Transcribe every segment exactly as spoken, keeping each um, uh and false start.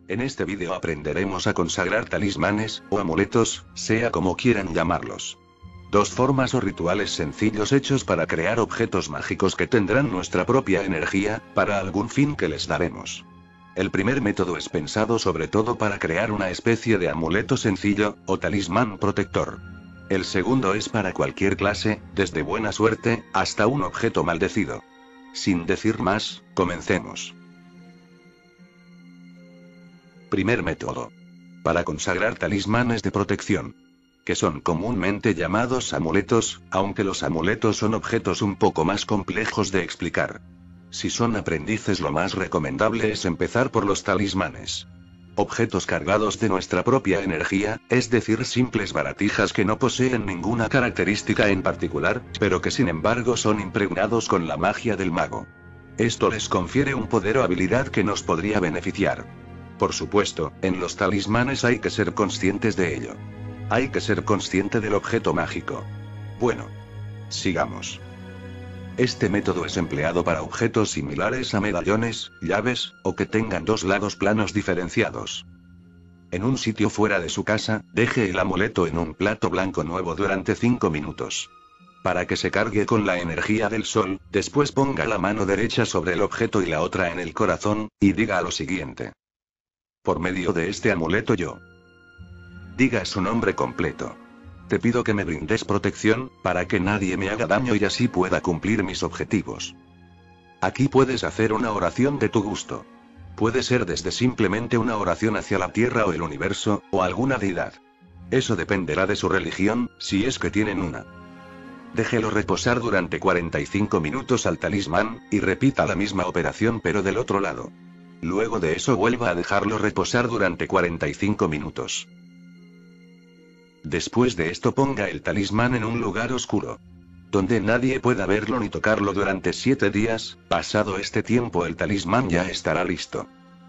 En este vídeo aprenderemos a consagrar talismanes, o amuletos, sea como quieran llamarlos. Dos formas o rituales sencillos hechos para crear objetos mágicos que tendrán nuestra propia energía, para algún fin que les daremos. El primer método es pensado sobre todo para crear una especie de amuleto sencillo, o talismán protector. El segundo es para cualquier clase, desde buena suerte, hasta un objeto maldecido. Sin decir más, comencemos. Primer método. Para consagrar talismanes de protección. Que son comúnmente llamados amuletos, aunque los amuletos son objetos un poco más complejos de explicar. Si son aprendices, lo más recomendable es empezar por los talismanes. Objetos cargados de nuestra propia energía, es decir, simples baratijas que no poseen ninguna característica en particular, pero que sin embargo son impregnados con la magia del mago. Esto les confiere un poder o habilidad que nos podría beneficiar. Por supuesto, en los talismanes hay que ser conscientes de ello. Hay que ser consciente del objeto mágico. Bueno. Sigamos. Este método es empleado para objetos similares a medallones, llaves, o que tengan dos lados planos diferenciados. En un sitio fuera de su casa, deje el amuleto en un plato blanco nuevo durante cinco minutos. Para que se cargue con la energía del sol, después ponga la mano derecha sobre el objeto y la otra en el corazón, y diga lo siguiente. Por medio de este amuleto yo. Diga su nombre completo. Te pido que me brindes protección, para que nadie me haga daño y así pueda cumplir mis objetivos. Aquí puedes hacer una oración de tu gusto. Puede ser desde simplemente una oración hacia la tierra o el universo, o alguna deidad. Eso dependerá de su religión, si es que tienen una. Déjelo reposar durante cuarenta y cinco minutos al talismán, y repita la misma operación pero del otro lado. Luego de eso vuelva a dejarlo reposar durante cuarenta y cinco minutos. Después de esto ponga el talismán en un lugar oscuro, donde nadie pueda verlo ni tocarlo durante siete días. Pasado este tiempo el talismán ya estará listo.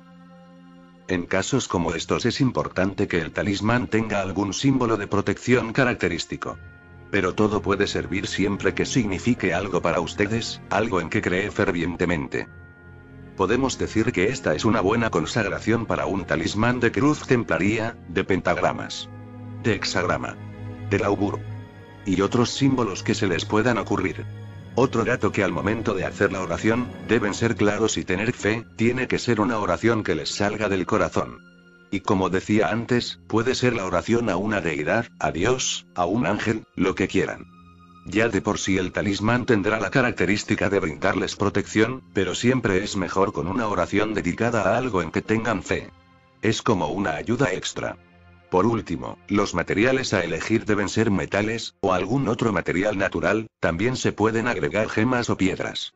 En casos como estos es importante que el talismán tenga algún símbolo de protección característico. Pero todo puede servir siempre que signifique algo para ustedes, algo en que cree fervientemente. Podemos decir que esta es una buena consagración para un talismán de cruz templaría, de pentagramas, de hexagrama, del augur y otros símbolos que se les puedan ocurrir. Otro dato que al momento de hacer la oración, deben ser claros y tener fe, tiene que ser una oración que les salga del corazón. Y como decía antes, puede ser la oración a una deidad, a Dios, a un ángel, lo que quieran. Ya de por sí el talismán tendrá la característica de brindarles protección, pero siempre es mejor con una oración dedicada a algo en que tengan fe. Es como una ayuda extra. Por último, los materiales a elegir deben ser metales, o algún otro material natural, también se pueden agregar gemas o piedras.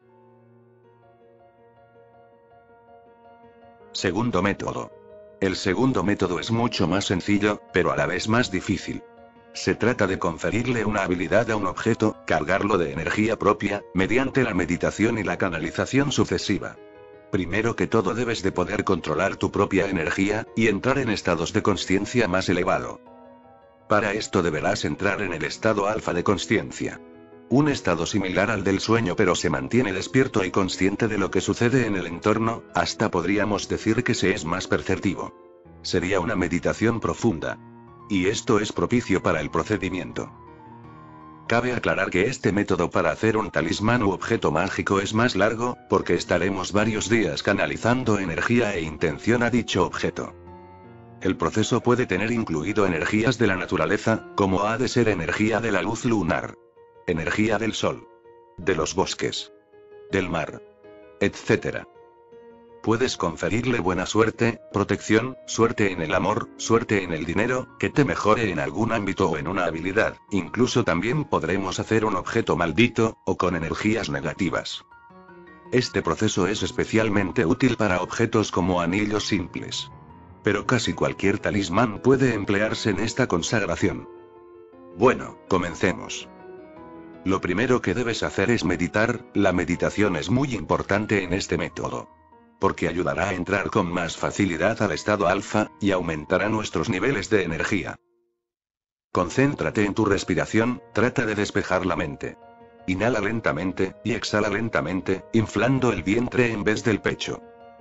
Segundo método. El segundo método es mucho más sencillo, pero a la vez más difícil. Se trata de conferirle una habilidad a un objeto, cargarlo de energía propia, mediante la meditación y la canalización sucesiva. Primero que todo debes de poder controlar tu propia energía, y entrar en estados de consciencia más elevado. Para esto deberás entrar en el estado alfa de consciencia. Un estado similar al del sueño pero se mantiene despierto y consciente de lo que sucede en el entorno, hasta podríamos decir que se es más perceptivo. Sería una meditación profunda. Y esto es propicio para el procedimiento. Cabe aclarar que este método para hacer un talismán u objeto mágico es más largo, porque estaremos varios días canalizando energía e intención a dicho objeto. El proceso puede tener incluido energías de la naturaleza, como ha de ser energía de la luz lunar, energía del sol, de los bosques, del mar, etcétera. Puedes conferirle buena suerte, protección, suerte en el amor, suerte en el dinero, que te mejore en algún ámbito o en una habilidad. Incluso también podremos hacer un objeto maldito, o con energías negativas. Este proceso es especialmente útil para objetos como anillos simples. Pero casi cualquier talismán puede emplearse en esta consagración. Bueno, comencemos. Lo primero que debes hacer es meditar. La meditación es muy importante en este método, porque ayudará a entrar con más facilidad al estado alfa, y aumentará nuestros niveles de energía. Concéntrate en tu respiración, trata de despejar la mente. Inhala lentamente, y exhala lentamente, inflando el vientre en vez del pecho.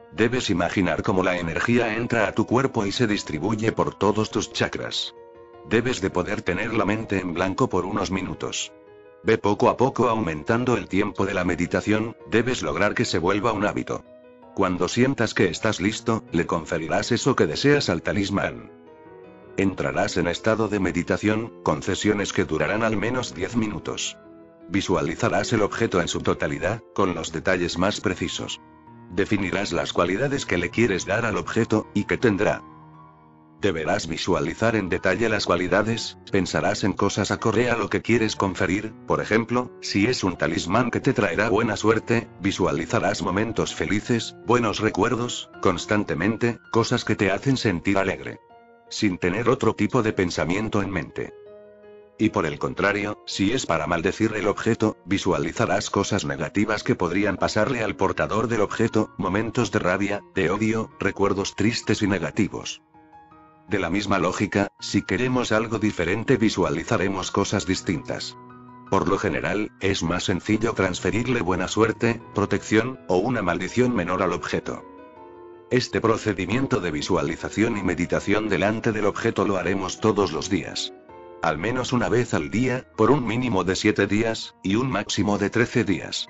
Debes imaginar cómo la energía entra a tu cuerpo y se distribuye por todos tus chakras. Debes de poder tener la mente en blanco por unos minutos. Ve poco a poco aumentando el tiempo de la meditación, debes lograr que se vuelva un hábito. Cuando sientas que estás listo, le conferirás eso que deseas al talismán. Entrarás en estado de meditación, con sesiones que durarán al menos diez minutos. Visualizarás el objeto en su totalidad, con los detalles más precisos. Definirás las cualidades que le quieres dar al objeto, y que tendrá. Deberás visualizar en detalle las cualidades, pensarás en cosas acorde a lo que quieres conferir, por ejemplo, si es un talismán que te traerá buena suerte, visualizarás momentos felices, buenos recuerdos, constantemente, cosas que te hacen sentir alegre. Sin tener otro tipo de pensamiento en mente. Y por el contrario, si es para maldecir el objeto, visualizarás cosas negativas que podrían pasarle al portador del objeto, momentos de rabia, de odio, recuerdos tristes y negativos. De la misma lógica, si queremos algo diferente visualizaremos cosas distintas. Por lo general, es más sencillo transferirle buena suerte, protección, o una maldición menor al objeto. Este procedimiento de visualización y meditación delante del objeto lo haremos todos los días. Al menos una vez al día, por un mínimo de siete días, y un máximo de trece días.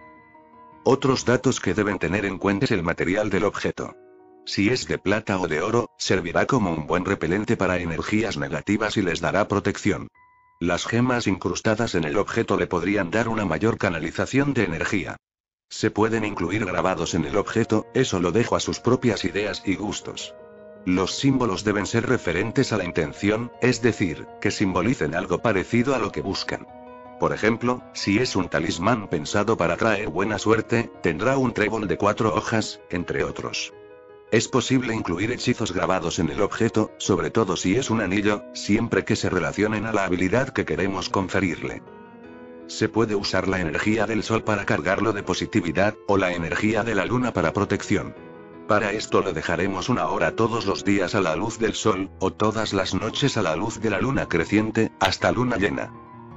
Otros datos que deben tener en cuenta es el material del objeto. Si es de plata o de oro, servirá como un buen repelente para energías negativas y les dará protección. Las gemas incrustadas en el objeto le podrían dar una mayor canalización de energía. Se pueden incluir grabados en el objeto, eso lo dejo a sus propias ideas y gustos. Los símbolos deben ser referentes a la intención, es decir, que simbolicen algo parecido a lo que buscan. Por ejemplo, si es un talismán pensado para traer buena suerte, tendrá un trébol de cuatro hojas, entre otros. Es posible incluir hechizos grabados en el objeto, sobre todo si es un anillo, siempre que se relacionen a la habilidad que queremos conferirle. Se puede usar la energía del sol para cargarlo de positividad, o la energía de la luna para protección. Para esto lo dejaremos una hora todos los días a la luz del sol, o todas las noches a la luz de la luna creciente, hasta luna llena.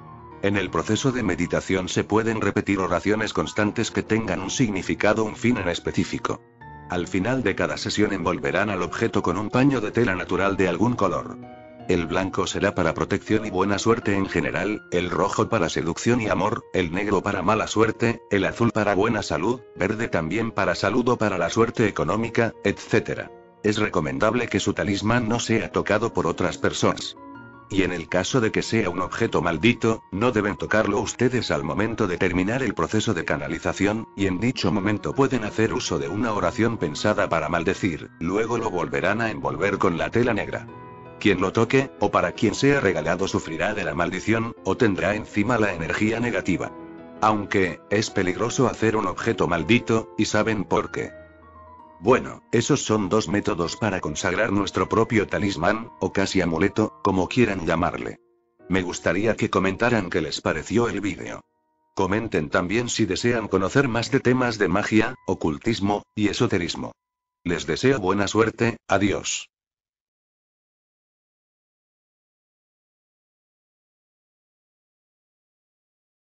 En el proceso de meditación se pueden repetir oraciones constantes que tengan un significado, un fin en específico. Al final de cada sesión envolverán al objeto con un paño de tela natural de algún color. El blanco será para protección y buena suerte en general, el rojo para seducción y amor, el negro para mala suerte, el azul para buena salud, verde también para salud o para la suerte económica, etcétera. Es recomendable que su talismán no sea tocado por otras personas. Y en el caso de que sea un objeto maldito, no deben tocarlo ustedes al momento de terminar el proceso de canalización, y en dicho momento pueden hacer uso de una oración pensada para maldecir, luego lo volverán a envolver con la tela negra. Quien lo toque, o para quien sea regalado sufrirá de la maldición, o tendrá encima la energía negativa. Aunque, es peligroso hacer un objeto maldito, y saben por qué. Bueno, esos son dos métodos para consagrar nuestro propio talismán, o casi amuleto, como quieran llamarle. Me gustaría que comentaran qué les pareció el vídeo. Comenten también si desean conocer más de temas de magia, ocultismo, y esoterismo. Les deseo buena suerte, adiós.